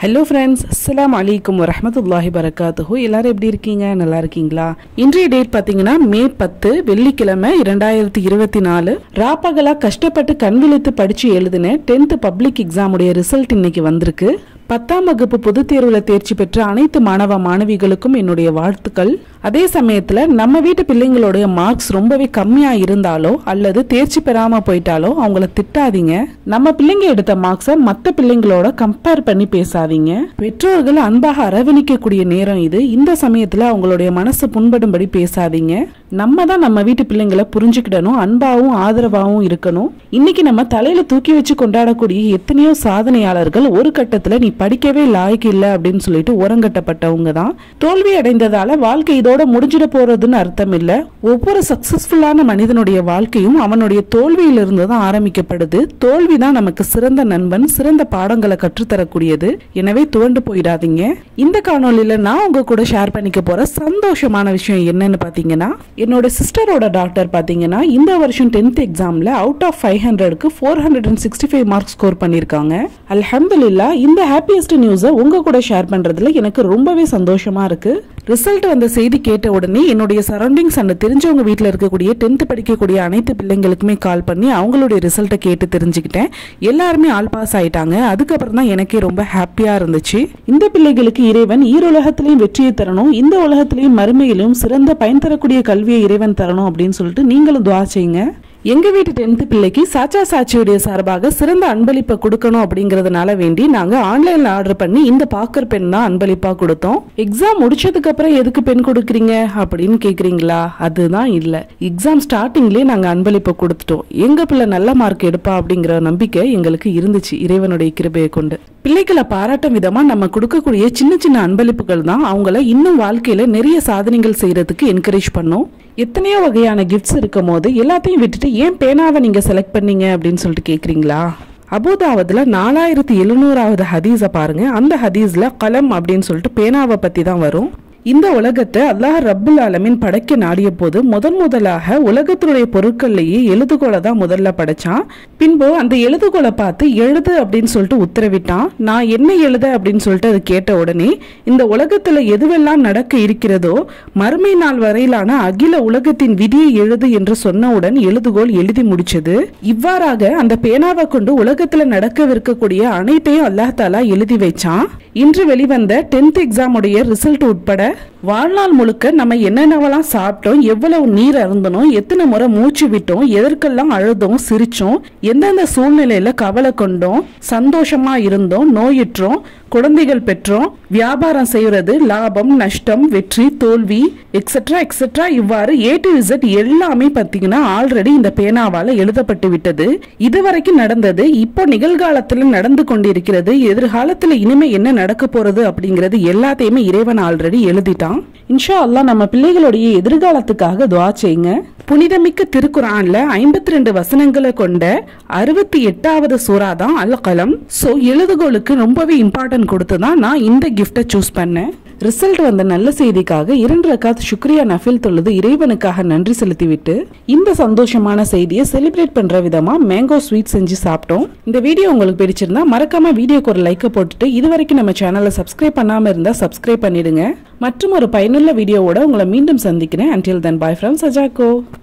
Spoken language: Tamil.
ஹலோ ஃப்ரெண்ட்ஸ், அஸ்ஸலாமு அலைக்கும் வரஹ்மத்துல்லாஹி வரகாத்துஹு. எல்லாரும் எப்படி இருக்கீங்க? நல்லா இருக்கீங்களா? இன்றைய டேட் பார்த்தீங்கன்னா மே 10 வெள்ளிக்கிழமை 2024. ராப்பகலா கஷ்டப்பட்டு கண் விழித்து படிச்சு எழுதின 10th பப்ளிக் எக்ஸாம் உடைய ரிசல்ட் இன்னைக்கு வந்திருக்கு. 10ஆம் வகுப்பு பொதுத் தேர்வில் தேர்ச்சி பெற்ற அனைத்து மாணவ மாணவிகளுக்கும் என்னுடைய வாழ்த்துக்கள். அதே சமயத்துல நம்ம வீட்டு பிள்ளைங்களுடைய மார்க்ஸ் ரொம்பவே கம்மியா இருந்தாலோ அல்லது தேர்ச்சி பெறாம போயிட்டாலோ அவங்கள திட்டாதீங்க. நம்ம பிள்ளைங்க எடுத்த மார்க்ஸை மற்ற பிள்ளைங்களோட கம்பேர் பண்ணி பேசாதீங்க. பெற்றோர்கள் அன்பாக அரவணைக்கக்கூடிய நேரம் இது. இந்த சமயத்துல அவங்களுடைய மனசு புண்படும்படி பேசாதீங்க. நம்ம தான் நம்ம வீட்டு பிள்ளைங்களை புரிஞ்சுக்கிடணும், அன்பாவும் ஆதரவாகவும் இருக்கணும். இன்னைக்கு நம்ம தலையில தூக்கி வச்சு கொண்டாடக்கூடிய எத்தனையோ சாதனையாளர்கள் ஒரு கட்டத்துல நீ படிக்கவே லாய்க்கு இல்லை அப்படின்னு சொல்லிட்டு ஓரங்கட்டப்பட்டவங்க தான். தோல்வி அடைந்ததால வாழ்க்கை இதோட முடிஞ்சிட போறதுன்னு அர்த்தம் இல்ல. ஒவ்வொரு சக்சஸ்ஃபுல்லான மனிதனுடைய வாழ்க்கையும் அவனுடைய தோல்வியிலிருந்து தான் ஆரம்பிக்கப்படுது. தோல்வி தான் நமக்கு சிறந்த நண்பன், சிறந்த பாடங்களை கற்றுத்தரக்கூடியது. எனவே துவண்டு போயிடாதீங்க. இந்த காணொலியில நான் உங்க கூட ஷேர் பண்ணிக்க போற சந்தோஷமான விஷயம் என்னன்னு பாத்தீங்கன்னா, என்னோட சிஸ்டரோட டாக்டர் பாத்தீங்கன்னா இந்த வருஷம் 10th எக்ஸாம்ல அவுட் ஆஃப் 500க்கு 465 மார்க் ஸ்கோர் பண்ணிருக்காங்க. அல்ஹம்துலில்லாஹ். இந்த ஹாப்பியஸ்ட் நியூஸை உங்க கூட ஷேர் பண்றதுல எனக்கு ரொம்பவே சந்தோஷமா இருக்கு. ரிசல்ட் வந்த செய்தி கேட்ட உடனே என்னுடைய சரௌண்டிங்ஸ் அண்ட் தெரிஞ்சவங்க வீட்டில் இருக்கக்கூடிய 10th படிக்கக்கூடிய அனைத்து பிள்ளைங்களுக்குமே கால் பண்ணி அவங்களுடைய ரிசல்ட்டை கேட்டு தெரிஞ்சுக்கிட்டேன். எல்லாருமே ஆல் பாஸ் ஆயிட்டாங்க. அதுக்கப்புறம் தான் எனக்கே ரொம்ப ஹாப்பியா இருந்துச்சு. இந்த பிள்ளைகளுக்கு இறைவன் ஈருலகத்திலையும் வெற்றியை தரணும், இந்த உலகத்திலையும் மறுமையிலும் சிறந்த பயன் தரக்கூடிய கல்வியை இறைவன் தரணும் அப்படின்னு சொல்லிட்டு நீங்களும் துஆ செய்யுங்க. எங்க வீட்டு 10th பிள்ளைக்கு சாச்சா சாட்சியுடைய சார்பாக சிறந்த அன்பளிப்பை கொடுக்கணும் அப்படிங்கறதுனால வேண்டி நாங்க ஆன்லைன்ல ஆர்டர் பண்ணி இந்த பாக்கர் பென் தான் அன்பளிப்பா கொடுத்தோம். எக்ஸாம் முடிச்சதுக்கு அப்புறம் எதுக்கு பென் கொடுக்குறீங்க அப்படின்னு கேக்குறீங்களா? அதுதான் இல்ல, எக்ஸாம் ஸ்டார்டிங்லயே நாங்க அன்பளிப்பை கொடுத்துட்டோம். எங்க பிள்ளை நல்ல மார்க் எடுப்பா அப்படிங்கிற நம்பிக்கை எங்களுக்கு இருந்துச்சு இறைவனுடைய கிருபையை கொண்டு. பிள்ளைகளை பாராட்டும் விதமா நம்ம கொடுக்கக்கூடிய சின்ன சின்ன அன்பளிப்புகள் தான் அவங்கள இன்னும் வாழ்க்கையில நிறைய சாதனைகள் செய்யறதுக்கு என்கரேஜ் பண்ணும். எத்தனையோ வகையான கிஃப்ட்ஸ் இருக்கும் போது எல்லாத்தையும் விட்டுட்டு ஏன் பேனாவை நீங்க செலக்ட் பண்ணீங்க அப்படின்னு சொல்லிட்டு கேக்குறீங்களா? அபுதாவதுல 4700வது ஹதீஸை பாருங்க. அந்த ஹதீஸ்ல கலம் அப்படின்னு சொல்லிட்டு பேனாவை பத்தி தான் வரும். இந்த உலகத்தை அல்லாஹ் ரப்புல் ஆலமீன் படைக்க நாடிய போது முதலாக உலகத்தினுடைய பொருட்கள்லயே எழுதுகோலை தான் முதல்ல படைச்சான். பின்பு அந்த எழுதுகோலை பார்த்து எழுது அப்படின்னு சொல்லிட்டு உத்தரவிட்டான். நான் என்ன எழுத அப்படின்னு சொல்லிட்டு அது கேட்ட உடனே இந்த உலகத்துல எதுவெல்லாம் நடக்க இருக்கிறதோ மறுமை நாள் வரையிலான அகில உலகத்தின் விதியை எழுது என்று சொன்னவுடன் எழுதுகோல் எழுதி முடிச்சது. இவ்வாறாக அந்த பேனாவை கொண்டு உலகத்துல நடக்கவிருக்கக்கூடிய அனைத்தையும் அல்லாஹ் தாலா எழுதி வைச்சான். இன்று வெளிவந்த 10th எக்ஸாம் உடைய ரிசல்ட் உட்பட வாழ்நாள் முழுக்க நம்ம என்னென்னவெல்லாம் சாப்பிட்டோம், எவ்வளவு நீர் அருந்தணும், எத்தனை முறை மூச்சு விட்டோம், எதற்கெல்லாம் அழுதோம், சிரிச்சோம், எந்தெந்த சூழ்நிலையில கவலை கொண்டோம், சந்தோஷமா இருந்தோம், நோயுற்றோம், குழந்தைகள் பெற்றோம், வியாபாரம் செய்யறது, லாபம் நஷ்டம், வெற்றி தோல்வி எக்ஸெட்ரா எக்ஸெட்ரா இவ்வாறு A to Z எல்லாமே பார்த்தீங்கன்னா ஆல்ரெடி இந்த பேனாவால எழுதப்பட்டு விட்டது. இதுவரைக்கும் நடந்தது, இப்போ நிகழ்காலத்துல நடந்து கொண்டிருக்கிறது, எதிர்காலத்துல இனிமே என்ன நடக்க போறது அப்படிங்கிறது எல்லாத்தையுமே இறைவன் ஆல்ரெடி எழுதிட்டான். இன்ஷா அல்லாஹ் நம்ம பிள்ளைகளுடைய எதிர்காலத்துக்காக துஆ செய்யுங்க. புனிதமிக்க திருக்குர்ஆன்ல 52 வசனங்களை கொண்ட 68வது சூரா தான் அல் கலம். சோ எழுதுகோலுக்கு ரொம்பவே இம்பார்ட்டன்ட் கொடுத்து தான் நான் இந்த கிஃப்டை சூஸ் பண்ணேன். ரிசல்ட் வந்த நல்ல செய்திக்காக 2 ரக்காத் சுக்ரியா நஃபில் தொழுது இறைவனுக்காக நன்றி செலுத்திவிட்டு இந்த சந்தோஷமான செய்தியை செலிப்ரேட் பண்ற விதமா மேங்கோ ஸ்வீட் செஞ்சு சாப்பிட்டோம். இந்த வீடியோ உங்களுக்கு பிடிச்சிருந்தா மறக்காம வீடியோக்கு ஒரு லைக் போட்டுட்டு இதுவரைக்கும் நம்ம சேனலை சப்ஸ்கிரைப் பண்ணாம இருந்தா சப்ஸ்கிரைப் பண்ணிடுங்க. மற்றும் ஒரு பயனுள்ள வீடியோவோட உங்களை மீண்டும் சந்திக்கிறேன். Until then, bye from Sajako.